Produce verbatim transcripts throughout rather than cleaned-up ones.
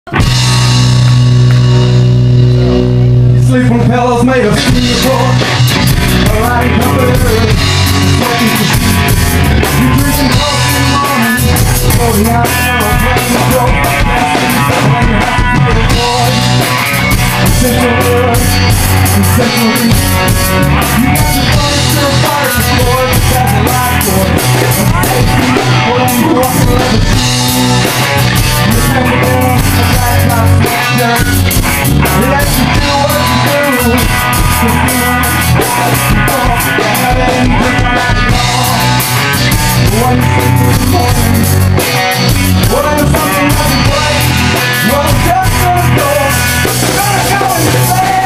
Sleep on pillows made of steel wool. Light company. You drinking coffee in the morning, floating out there on playing the dope. When you have to play the boy, essential words, essentially. You got your furniture and fire the floor, just has a light for it. When you walk the leather, you take it down, a black top sweatshirt. It lets you do what you do. Just be honest, you don't have anything right at all. When you sleep in the morning, what if something doesn't break? Well, just gonna go, gonna go insane.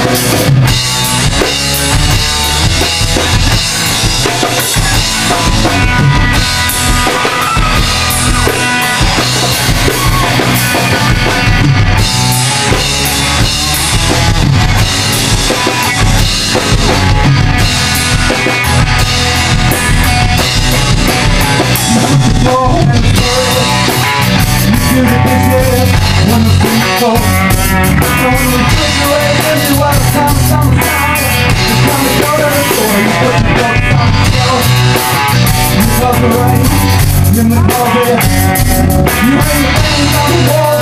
When the street's cold, so when the refrigerator empty while the summer's on the side, it's time to go to the store. You put your books on the shelf, you love the rain in the closet, you bring the things on the wall.